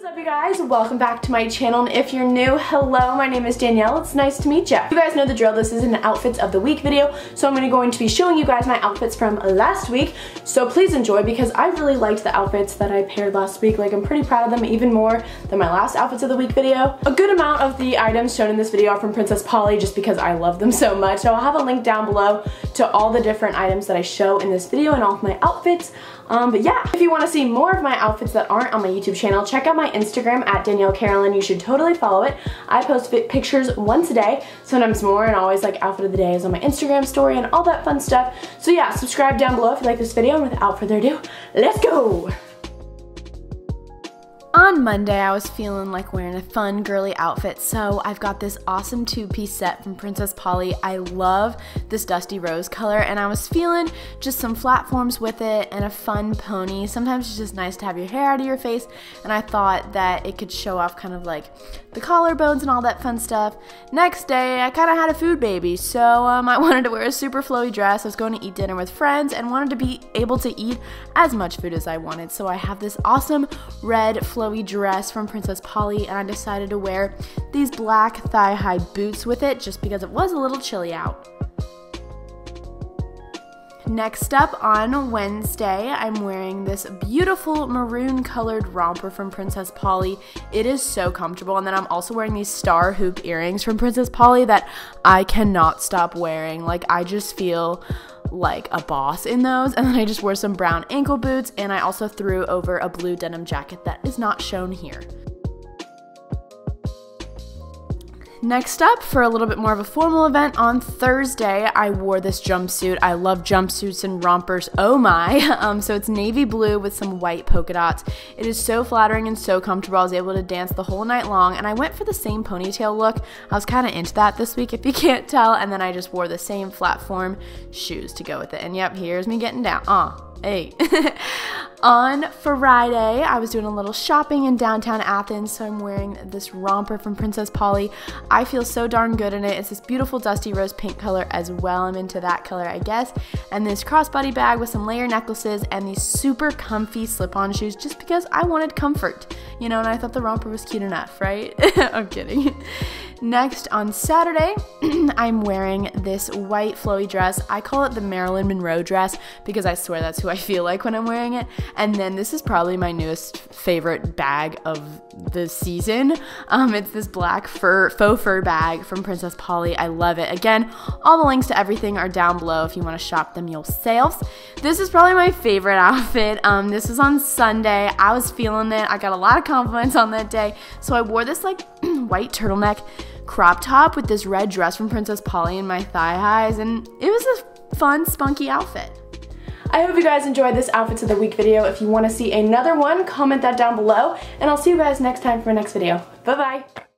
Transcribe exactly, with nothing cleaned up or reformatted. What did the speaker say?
What's up, you guys? Welcome back to my channel, and if you're new, hello, my name is Danielle. It's nice to meet you. You guys know the drill. This is an outfits of the week video, so I'm going to be showing you guys my outfits from last week, so please enjoy because I really liked the outfits that I paired last week. Like, I'm pretty proud of them, even more than my last outfits of the week video. A good amount of the items shown in this video are from Princess Polly just because I love them so much, so I'll have a link down below to all the different items that I show in this video and all of my outfits. Um, but yeah, if you want to see more of my outfits that aren't on my YouTube channel, check out my Instagram at Danielle Carolyn. You should totally follow it. I post pictures once a day, sometimes more, and always like outfit of the day is on my Instagram story and all that fun stuff. So yeah, subscribe down below if you like this video, and without further ado, let's go! On Monday, I was feeling like wearing a fun girly outfit, so I've got this awesome two-piece set from Princess Polly. I love this dusty rose color, and I was feeling just some platforms with it and a fun pony. Sometimes it's just nice to have your hair out of your face, and I thought that it could show off kind of like the collarbones and all that fun stuff. Next day, I kind of had a food baby, so um, I wanted to wear a super flowy dress. I was going to eat dinner with friends and wanted to be able to eat as much food as I wanted, so I have this awesome red flowy dress from Princess Polly, and I decided to wear these black thigh-high boots with it just because it was a little chilly out. Next up, on Wednesday, I'm wearing this beautiful maroon colored romper from Princess Polly. It is so comfortable, and then I'm also wearing these star hoop earrings from Princess Polly that I cannot stop wearing. Like, I just feel like a boss in those. And then I just wore some brown ankle boots, and I also threw over a blue denim jacket that is not shown here. Next up, for a little bit more of a formal event, on Thursday, I wore this jumpsuit. I love jumpsuits and rompers, oh my. Um, so it's navy blue with some white polka dots. It is so flattering and so comfortable. I was able to dance the whole night long, and I went for the same ponytail look. I was kind of into that this week, if you can't tell, and then I just wore the same platform shoes to go with it. And yep, here's me getting down. Aw. Hey. On Friday, I was doing a little shopping in downtown Athens, so I'm wearing this romper from Princess Polly. I feel so darn good in it. It's this beautiful dusty rose pink color as well. I'm into that color, I guess. And this crossbody bag with some layer necklaces and these super comfy slip-on shoes just because I wanted comfort, you know, and I thought the romper was cute enough, right? I'm kidding. Next, on Saturday, I'm wearing this white flowy dress. I call it the Marilyn Monroe dress because I swear that's who I feel like when I'm wearing it. And then this is probably my newest favorite bag of the season. Um, it's this black fur, faux fur bag from Princess Polly. I love it. Again, all the links to everything are down below if you want to shop them yourselves. This is probably my favorite outfit. Um, this was on Sunday. I was feeling it. I got a lot of compliments on that day. So I wore this like white turtleneck crop top with this red dress from Princess Polly and my thigh highs, and it was a fun, spunky outfit. I hope you guys enjoyed this outfits of the week video. If you want to see another one, comment that down below, and I'll see you guys next time for my next video. Bye bye.